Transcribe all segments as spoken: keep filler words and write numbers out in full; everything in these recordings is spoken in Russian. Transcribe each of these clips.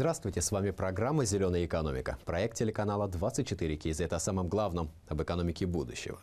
Здравствуйте, с вами программа «Зеленая экономика». Проект телеканала двадцать четыре кей зет о самом главном, об экономике будущего.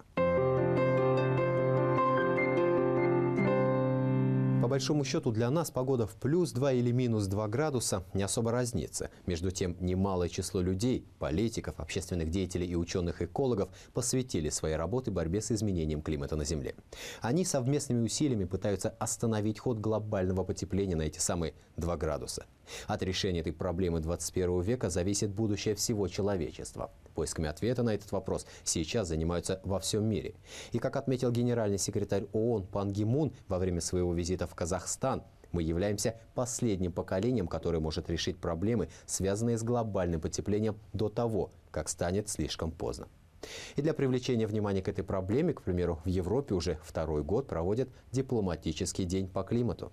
По большому счету для нас погода в плюс два или минус два градуса не особо разнится. Между тем, немалое число людей, политиков, общественных деятелей и ученых-экологов посвятили своей работе борьбе с изменением климата на Земле. Они совместными усилиями пытаются остановить ход глобального потепления на эти самые два градуса. От решения этой проблемы двадцать первого века зависит будущее всего человечества. Поисками ответа на этот вопрос сейчас занимаются во всем мире. И как отметил генеральный секретарь ООН Пан Ги Мун во время своего визита в Казахстан, мы являемся последним поколением, которое может решить проблемы, связанные с глобальным потеплением, до того, как станет слишком поздно. И для привлечения внимания к этой проблеме, к примеру, в Европе уже второй год проводят дипломатический день по климату.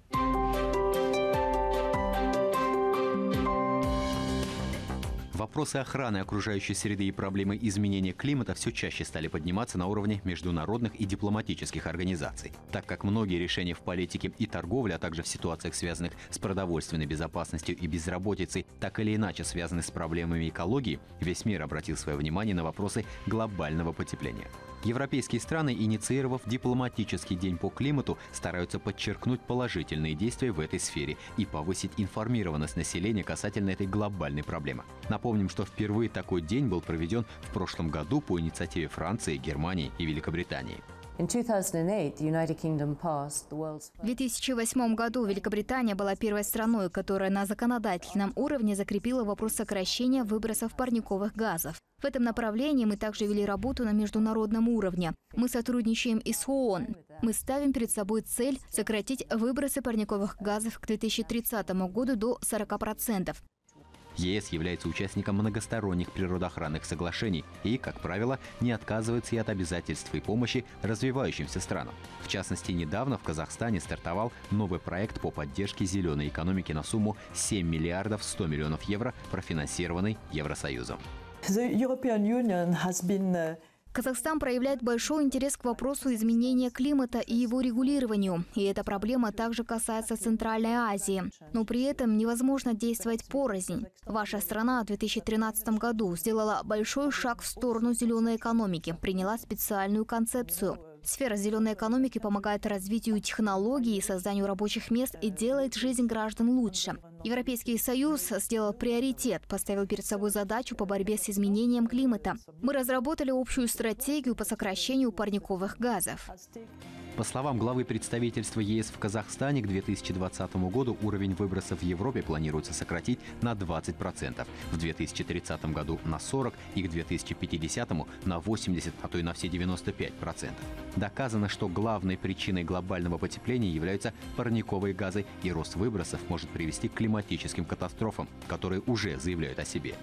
Вопросы охраны окружающей среды и проблемы изменения климата все чаще стали подниматься на уровне международных и дипломатических организаций, так как многие решения в политике и торговле, а также в ситуациях, связанных с продовольственной безопасностью и безработицей, так или иначе связаны с проблемами экологии, весь мир обратил свое внимание на вопросы глобального потепления. Европейские страны, инициировав дипломатический день по климату, стараются подчеркнуть положительные действия в этой сфере и повысить информированность населения касательно этой глобальной проблемы. Напомним, что впервые такой день был проведен в прошлом году по инициативе Франции, Германии и Великобритании. В две тысячи восьмом году Великобритания была первой страной, которая на законодательном уровне закрепила вопрос сокращения выбросов парниковых газов. В этом направлении мы также вели работу на международном уровне. Мы сотрудничаем и с ООН. Мы ставим перед собой цель сократить выбросы парниковых газов к две тысячи тридцатому году до сорока процентов. ЕС является участником многосторонних природоохранных соглашений и, как правило, не отказывается и от обязательств и помощи развивающимся странам. В частности, недавно в Казахстане стартовал новый проект по поддержке зеленой экономики на сумму семь миллиардов сто миллионов евро, профинансированный Евросоюзом. Казахстан проявляет большой интерес к вопросу изменения климата и его регулированию. И эта проблема также касается Центральной Азии. Но при этом невозможно действовать порознь. Ваша страна в две тысячи тринадцатом году сделала большой шаг в сторону зеленой экономики, приняла специальную концепцию. Сфера зеленой экономики помогает развитию технологий и созданию рабочих мест и делает жизнь граждан лучше. Европейский Союз сделал приоритет, поставил перед собой задачу по борьбе с изменением климата. Мы разработали общую стратегию по сокращению парниковых газов. По словам главы представительства ЕС в Казахстане, к две тысячи двадцатому году уровень выбросов в Европе планируется сократить на двадцать процентов, в две тысячи тридцатом году на сорок процентов и к две тысячи пятидесятому на восемьдесят процентов, а то и на все девяносто пять процентов. Доказано, что главной причиной глобального потепления являются парниковые газы, и рост выбросов может привести к климатическим катастрофам, которые уже заявляют о себе.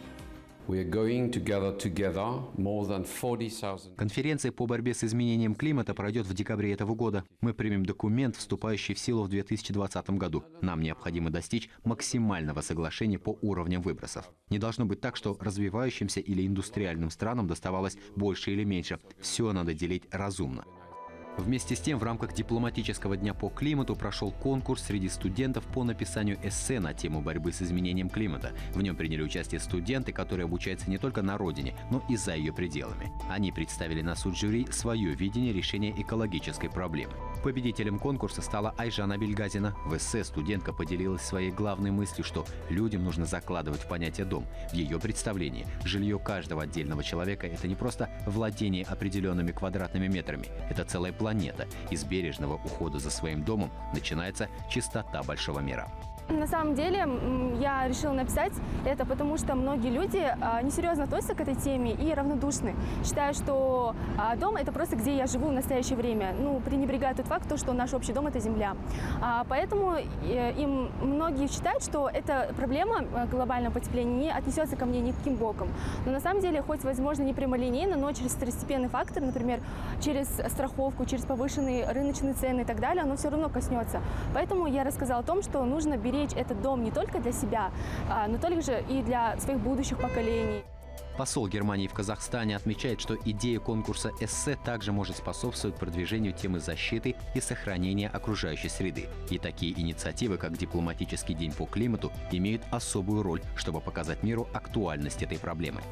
Конференция по борьбе с изменением климата пройдет в декабре этого года. Мы примем документ, вступающий в силу в две тысячи двадцатом году. Нам необходимо достичь максимального соглашения по уровням выбросов. Не должно быть так, что развивающимся или индустриальным странам доставалось больше или меньше. Все надо делить разумно. Вместе с тем, в рамках дипломатического дня по климату прошел конкурс среди студентов по написанию эссе на тему борьбы с изменением климата. В нем приняли участие студенты, которые обучаются не только на родине, но и за ее пределами. Они представили на суд жюри свое видение решения экологической проблемы. Победителем конкурса стала Айжана Бельгазина. В эссе студентка поделилась своей главной мыслью, что людям нужно закладывать в понятие «дом». В ее представлении жилье каждого отдельного человека – это не просто владение определенными квадратными метрами, это целая планета. Из бережного ухода за своим домом начинается чистота большого мира. На самом деле я решила написать это, потому что многие люди несерьезно относятся к этой теме и равнодушны. Считают, что дом – это просто где я живу в настоящее время. Ну, пренебрегая тот факт, что наш общий дом – это земля. Поэтому им многие считают, что эта проблема глобального потепления не отнесется ко мне никаким боком. Но на самом деле, хоть, возможно, не прямолинейно, но через второстепенный фактор, например, через страховку, через повышенные рыночные цены и так далее, оно все равно коснется. Поэтому я рассказала о том, что нужно беречь этот дом не только для себя, но также и для своих будущих поколений. Посол Германии в Казахстане отмечает, что идея конкурса эссе также может способствовать продвижению темы защиты и сохранения окружающей среды. И такие инициативы, как Дипломатический день по климату, имеют особую роль, чтобы показать миру актуальность этой проблемы.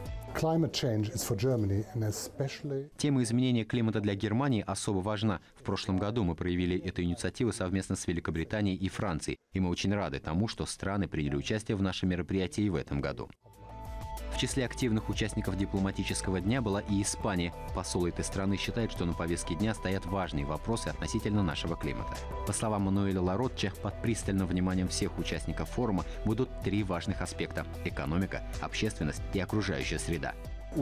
Тема изменения климата для Германии особо важна. В прошлом году мы проявили эту инициативу совместно с Великобританией и Францией, и мы очень рады тому, что страны приняли участие в нашем мероприятии в этом году. В числе активных участников дипломатического дня была и Испания. Посол этой страны считает, что на повестке дня стоят важные вопросы относительно нашего климата. По словам Мануэля Ларотче, под пристальным вниманием всех участников форума будут три важных аспекта – экономика, общественность и окружающая среда.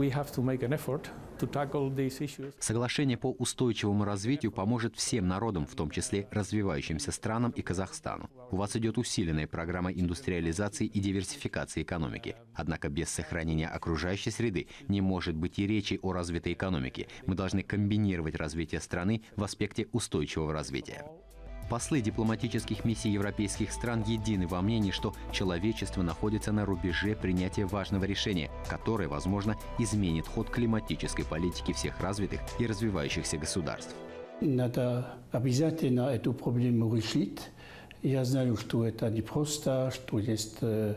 Соглашение по устойчивому развитию поможет всем народам, в том числе развивающимся странам и Казахстану. У вас идет усиленная программа индустриализации и диверсификации экономики. Однако без сохранения окружающей среды не может быть и речи о развитой экономике. Мы должны комбинировать развитие страны в аспекте устойчивого развития. Послы дипломатических миссий европейских стран едины во мнении, что человечество находится на рубеже принятия важного решения, которое, возможно, изменит ход климатической политики всех развитых и развивающихся государств. Надо обязательно эту проблему решить. Я знаю, что это непросто, что есть э,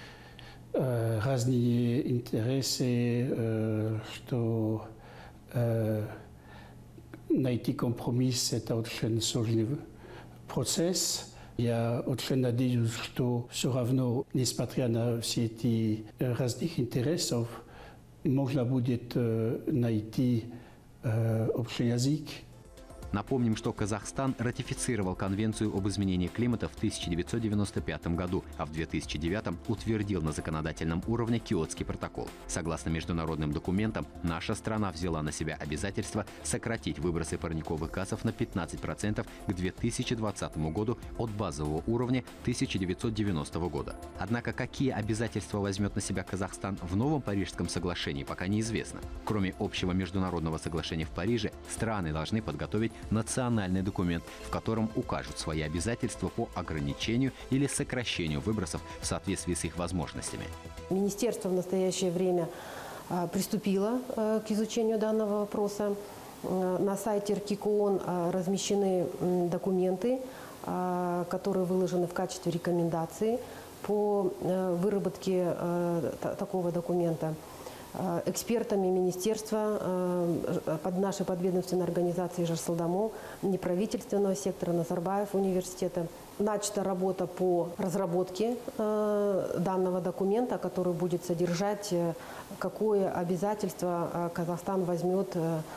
э, разные интересы, э, что э, найти компромисс – это очень сложный процесс. Я очень надеюсь, что все равно, несмотря на все эти разных интересов, можно будет найти общий язык. Напомним, что Казахстан ратифицировал Конвенцию об изменении климата в тысяча девятьсот девяносто пятом году, а в две тысячи девятом утвердил на законодательном уровне Киотский протокол. Согласно международным документам, наша страна взяла на себя обязательство сократить выбросы парниковых газов на пятнадцать процентов к две тысячи двадцатому году от базового уровня тысяча девятьсот девяностого года. Однако какие обязательства возьмет на себя Казахстан в новом Парижском соглашении, пока неизвестно. Кроме общего международного соглашения в Париже, страны должны подготовить национальный документ, в котором укажут свои обязательства по ограничению или сокращению выбросов в соответствии с их возможностями. Министерство в настоящее время приступило к изучению данного вопроса. На сайте эр ка ка о эн размещены документы, которые выложены в качестве рекомендаций по выработке такого документа. Экспертами министерства, под нашей подведомственной организацией Жарсалдамо, неправительственного сектора, Назарбаев университета. Начата работа по разработке данного документа, который будет содержать, какое обязательство Казахстан возьмет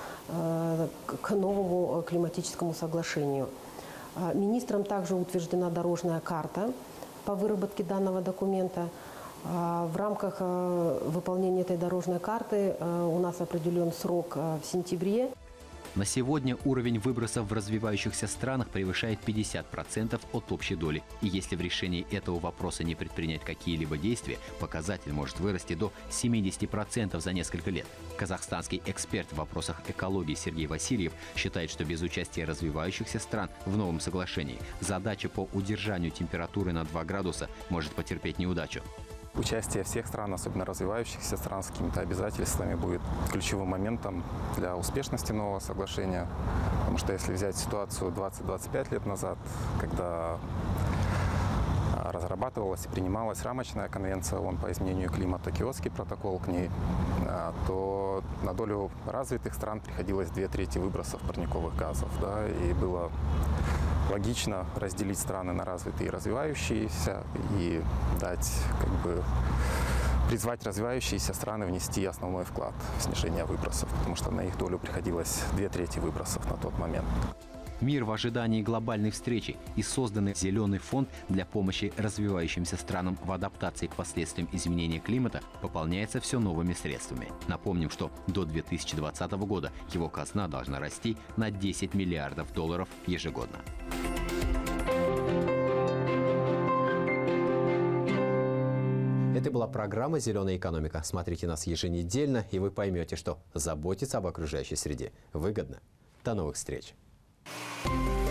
к новому климатическому соглашению. Министром также утверждена дорожная карта по выработке данного документа. В рамках выполнения этой дорожной карты у нас определен срок в сентябре. На сегодня уровень выбросов в развивающихся странах превышает пятьдесят процентов от общей доли. И если в решении этого вопроса не предпринять какие-либо действия, показатель может вырасти до семидесяти процентов за несколько лет. Казахстанский эксперт в вопросах экологии Сергей Васильев считает, что без участия развивающихся стран в новом соглашении задача по удержанию температуры на два градуса может потерпеть неудачу. Участие всех стран, особенно развивающихся стран, с какими-то обязательствами будет ключевым моментом для успешности нового соглашения. Потому что если взять ситуацию двадцать-двадцать пять лет назад, когда разрабатывалась и принималась рамочная конвенция ООН по изменению климата, Киотский протокол к ней, то на долю развитых стран приходилось две трети выбросов парниковых газов. Да, и было логично разделить страны на развитые и развивающиеся и дать, как бы, призвать развивающиеся страны внести основной вклад в снижение выбросов, потому что на их долю приходилось две трети выбросов на тот момент. Мир в ожидании глобальной встречи и созданный Зеленый фонд для помощи развивающимся странам в адаптации к последствиям изменения климата пополняется все новыми средствами. Напомним, что до две тысячи двадцатого года его казна должна расти на десять миллиардов долларов ежегодно. Это была программа «Зеленая экономика». Смотрите нас еженедельно, и вы поймете, что заботиться об окружающей среде выгодно. До новых встреч! Thank you.